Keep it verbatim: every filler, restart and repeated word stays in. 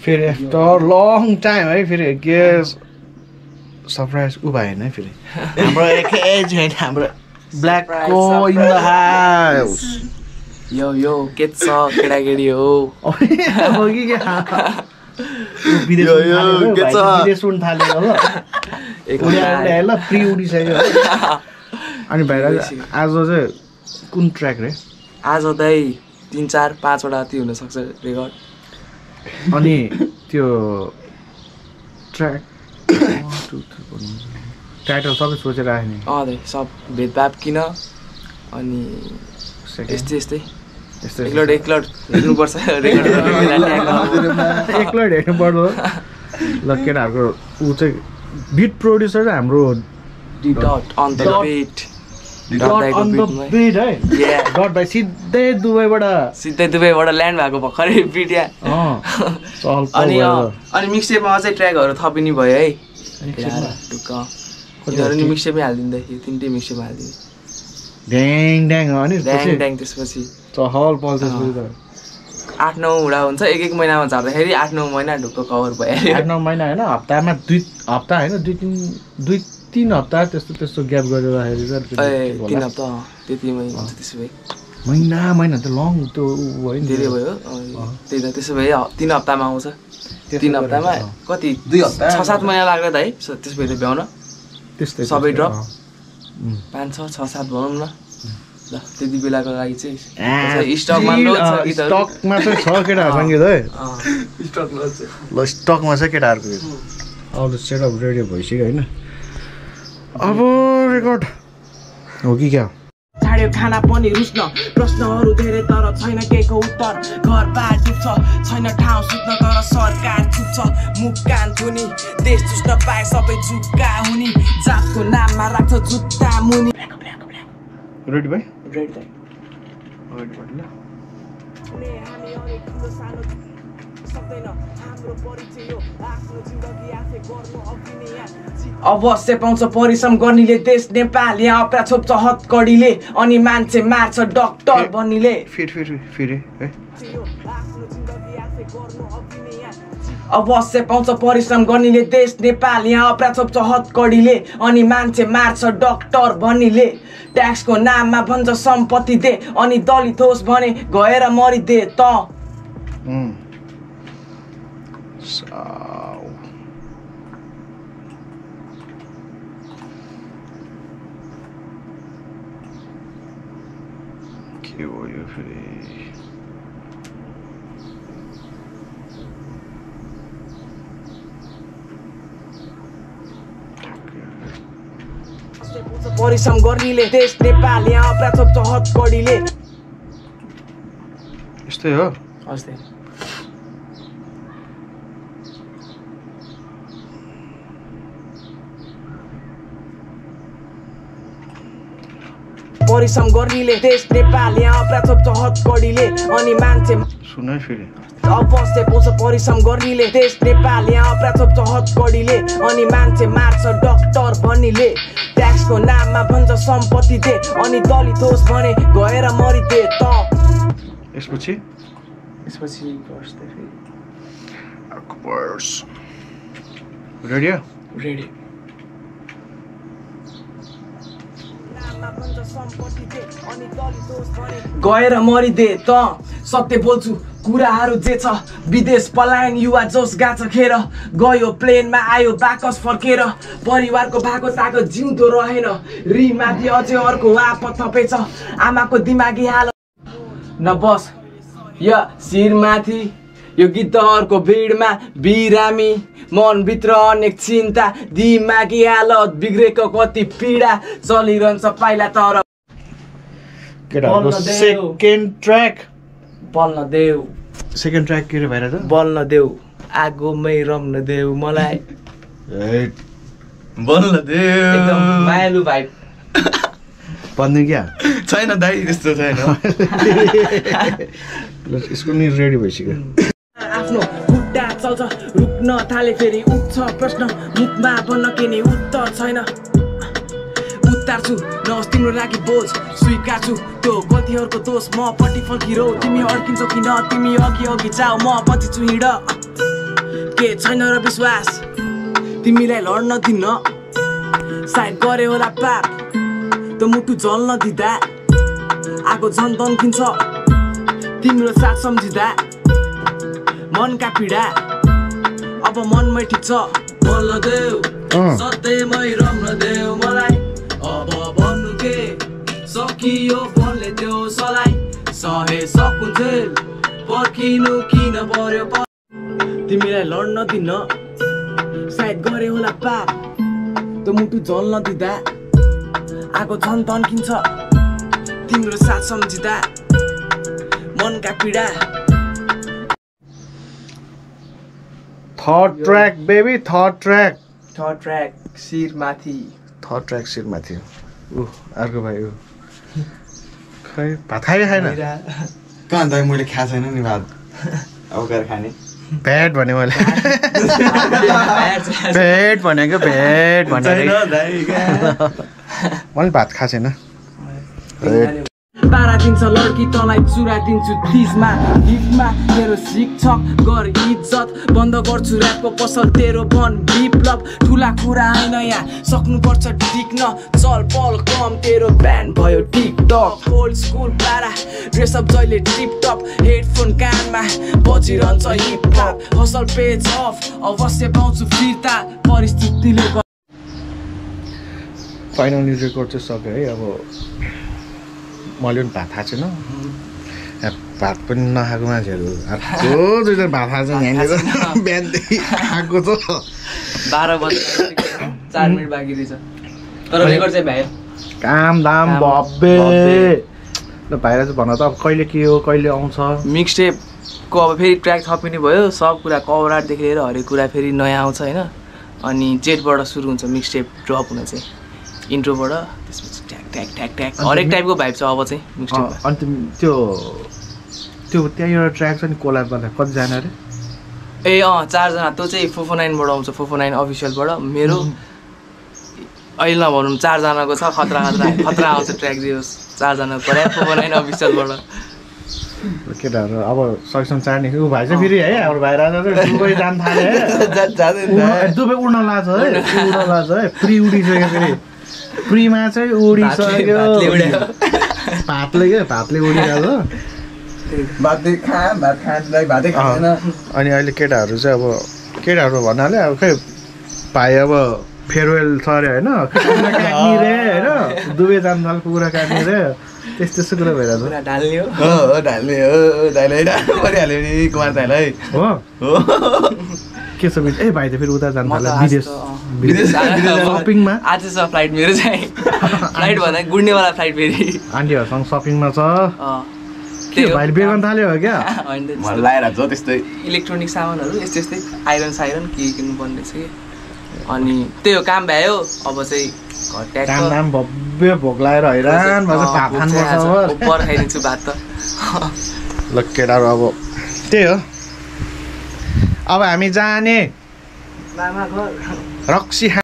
फेरि after long time है फेरि के सरप्राइज उ भएन है फेरि हाम्रो एकैचोटि हाम्रो ब्ल्याकको इन द हाउस यो यो के छ केटाकेटी हो हो कि विदेश उड्नु थालेको ल उड्या ल प्रि उडिसक्यो अनि भाइ आज चाहिँ कुन ट्र्याक रे आज दाइ तिन चार पाँचवटा जति हुनसक्छ रेकर्ड अनि त्यो ट्र्याक टाइटल सबै सोचेर राख्ने अँ दाइ सब भेदभाव किन अनि यस्तै यस्तै एकलट एकलट हेर्नुपर्छ एकलट हेर्नुपर्छ ल केटाहरूको ऊ चाहिँ बिट प्रोड्युसर चाहिँ हाम्रो dot on the beat on the beat है डट भाइ सिधै दुबईबाट सिधै दुबईबाट ल्यान्ड भएको भर्खरै बिट या अनि अनि मिक्सटेपमा अझै ट्र्याकहरू थपिनी भयो है ढुक्क यिनीहरू नि मिक्सटेपमै हालिदिँदै यो तिनटै मिक्सटेपमा हालिदिने ड्याङ ड्याङ हो नि ड्याङ ड्याङ त्यसपछि चहल पहल त्यसपछि त आठ नौ हुँडा हुन्छ एक एक महिनामा झार्दाखेरि आठ नौ महिना ढुक्क कभर भइहाल्यो आठ नौ महिना होइन हप्तामा दुई हप्ता होइन दुई तिन दुई तिन हप्ता त्यस्तो त्यस्तो ग्याप गरेर राखेर तिन हप्ता त्यति महिना हुन्छ त्यसो भए महिना महिना त लङ त्यो भयो नि धेरै भयो त्यही त त्यसो भए तिन हप्तामा आउँछ तिन हप्तामा कति दुई हप्ता छ सात महिना लाग्यो त है त्यस भएर भ्याउन त्यस्तै सबै ड्रप पाँच छ छ सात भनौँ न ल त्यति बेलाको लागि चाहिँ स्टकमा स्टकमा चाहिँ छ केटाहरूसँग है स्टकमा ल स्टकमा छ केटाहरूको अब सेटअप रेडी भइसक्यो होइन अब रेकर्ड हो कि क्या छाड्यो खाना पनि रुच्न प्रश्नहरू धेरै तर छैन केको उत्तर घर बार डुब्छ छैन ठाउँ सुत्न तर सरकार चुप्छ मुख कान धुनी देश चुस्न पाए सबै झुक्का हुने जातको नाममा राख्छ जुत्ता मुनि रेडी भाइ रेडी दाइ रेडी ल हामी अनेक ठुलो सानो सक्दैन हाम्रो परिचय हो आफ्नो जिन्दगी आफै गर्नु अघि नै यहाँ अवश्य पाउँछ परिश्रम गर्नेले देश नेपाल यहाँ अपरा छोप्छ हतकडीले अनि मान्छे मार्छ डक्टर बन्नेले फेरि फेरि फेरि है अवश्य पाउँछ परिश्रम गर्नेले देश नेपाल यहाँ अपरा छोप्छ हतकडीले अनि मान्छे मार्छ डक्टर बन्नेले ट्याक्सको नाममा भन्छ सम्पत्ति दे अनि दलित होस् भने गएर मरिदे त के हो यो फेरि परिश्रम गर्नेले देश नेपाल यहाँ अपरा छोप्छ हतकडीले यस्तै हो हस् परिश्रम गर्नेले देश नेपाल यहाँ अपरा छोप्छ हतकडीले अनि मान्छे सुन है फेरि अवश्य पाउँछ परिश्रम गर्नेले देश नेपाल यहाँ अपरा छोप्छ हतकडीले अनि मान्छे मार्छ डक्टर बन्नेले ट्याक्सको नाममा भन्छ सम्पत्ति दे अनि दलित होस् भने गएर मरिदे त यसपछि यसपछि गर्छ कोर्स रेडी रेडी गएर मरिदे त सत्य बोल्छु कुराहरू जे छ विदेश पलायन युवा जोस गाछ खेर गयो प्लेनमा आयो बाकस फर्केर परिवारको भएको ताको जिउँदो रहेन रिमाथि अझै अर्को आपत थपेछ आमाको दिमागी हाल न बस या शिरमाथि यो गिद्धहरूको भिडमा बिरामी मनभित्र अनेक चिन्ता दिमागी हालत बिग्रेको कति पीडा चलिरहन्छ पाइला तर केटाहरूको सेकेन्ड ट्र्याक बल्न देऊ सेकेन्ड ट्र्याक के रे भएर त बल्न देऊ आगोमै रम्न देऊ मलाई बल्न देऊ एकदम मायालु भाइ भन्नु क्या छैन दाइ त्यस्तो छैन ल यसको नि रेडी भइसक्यो आफ्नो खुट्टा चल्छ रुक्न थाले फेरि उठ्छ प्रश्न मुखमा बन्न के नि उत्तर छैन उतार्छु नहोस् तिम्रो लागि बोझ स्वीकार्छु त्यो गल्तीहरूको दोष म पट्टि फर्किरौ तिमी अड्किन्छौ किन तिमी अघि अघि जाऊ म पछि छु हिँड के छैन र विश्वास तिमीलाई लड्न दिन्न साइड गरे होला पाप त मुटु जल्न दिँदा आगो झन् तन्किन्छ तिम्रो साथ सम्झिँदा मनका पीडा अब मनमै ठिक छ बल्ल देऊ सधैँमै रम्न देऊ मलाई अब भन्नु के सकियो भन्ने त्यो सलाई सहे सकुन्जेल पर्खिनु किन पर्यो तिमीलाई लड्न दिन्न सायद गरे होला पाप त मुटु जल्न दिँदा आगो झन् तन्किन्छ तिम्रो साथ सम्झिँदा मनका पीडा third track baby third track third track शिर माथि थर्ड ट्र्याक शिर माथि ऊ अर्को भाइ ऊ खै भात खायो खाएन कहाँ दाइ मैले खाएको छैन नि भात अब गएर खाने पेट भने मैले पेट भनेको पेट भनेको मैले भात खाएको छैन तारा दिन्छ लड्की तँलाई चुरा दिन्छु तिजमा हिटमा मेरो शिक्षक गर इज्जत बन्द गर्छु ऱ्यापको पसल तेरो बन विप्लव ठुला कुरा होइन यहाँ सक्नुपर्छ टिक्न चल पल कम तेरो ब्यान्ड भयो टिकटक ओल्ड स्कुल पारा ड्रेसअप जहिले टिपटप हेडफोन कानमा बजिरहन्छ हिपहप हसल पेज अफ अवश्य पाउँछु फिर्ता परिस्थितिले फाइनली रेकर्ड चाहिँ सक्यो है अब मैले पनि भात खाएको छैन भात पनि नखाएको मान्छेहरू अर्को दुईजना भात खाएको छ यहाँनिर बिहानदेखि खाएको छ बाह्र बजी चार मिनट बाँकी रहेछ तर रेकर्ड चाहिँ भ्यायो काम दाम भब्बे ल भाइलाई चाहिँ भन त अब कहिले के हो कहिले आउँछ मिक्सटेपको अब फेरि ट्र्याक थपिने भयो सब कुरा कभर आर्टदेखि लिएर हरेक कुरा फेरि नयाँ आउँछ होइन अनि जेटबाट सुरु हुन्छ मिक्सटेप ड्रप हुन चाहिँ इन्ट्रोबाट त्यसपछि ट्याक ट्याक ट्याक ट्याक हरेक टाइपको भाइब छ अब चाहिँ मिक्सटेपमा अनि त्यो त्यो त्यहाँ एउटा ट्र्याक छ नि कोलाब गर्दा कतिजना अरे ए अँ चारजना त्यो चाहिँ फोफो नाइनबाट आउँछ फोफो नाइन अफिसियलबाट मेरो अहिले नभनौँ चारजनाको छ खतरा खतरा खतरा आउँछ ट्र्याक जे होस् चारजनाको पऱ्यो फोफो नाइन अफिसियलबाट केटाहरू अब सकेसम्म चाड्ने ऊ भाइ चाहिँ फेरि है हाम्रो भाइ राजा चाहिँ दुबई जान थाल्यो है दुबई उड्न लाग्छ है उड्न लाग्छ है प्री उडिसक्यो फेरि प्रीमा चाहिँ उडिसक्यो भातले क्या भातले उडिरहेको भातै खा भात खाँदै भातै खाँदैन अनि अहिले केटाहरू चाहिँ अब केटाहरू भन्नाले अब खै भाइ अब फेयरवेल छ अरे होइन कुखुरा काट्ने रे होइन दुबई जान थाल कुखुरा काट्ने रे त्यस्तो त्यस्तो कुरा भइरहेको छ ढाल्ने हो हो ढाल्ने हो दाइले परिहाल्यो नि कुमार दाइलाई हो के छ ए भाइ त फेरि उता जानु थाल्यो विदेश विदेश सपिङमा आज छ फ्लाइट मेरो चाहिँ फ्लाइट भन्दा गुड्नेवाला फ्लाइट फेरि आन्टीहरूसँग सपिङमा छ के भाइले बिहे गर्न थाल्यो हो क्या मलाई लागिरहेको छ त्यस्तै इलेक्ट्रोनिक सामानहरू यस्तै यस्तै आइरन साइरन के किन्नु पर्ने छ कि अनि त्यही हो काम भ्यायो अब चाहिँ काम दाम भव्य भोक लागेर हैरान भएर भात खानुपर्छ उपर खाइदिन्छु भात त ल केटाहरू अब त्यही हो अब हामी जाने मामा घर रक्सी